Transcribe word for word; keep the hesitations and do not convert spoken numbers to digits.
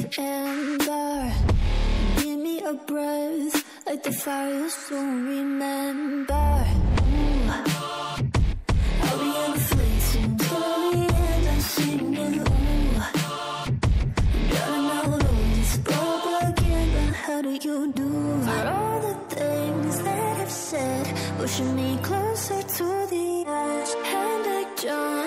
like amber. Give me a breath, like the fire you'll soon remember. Ooh. I'll be on the fleets until the end, I'm singing. Ooh. Gotta know this propaganda, how do you do? For all the things that I've said, pushing me closer to the edge, and I don't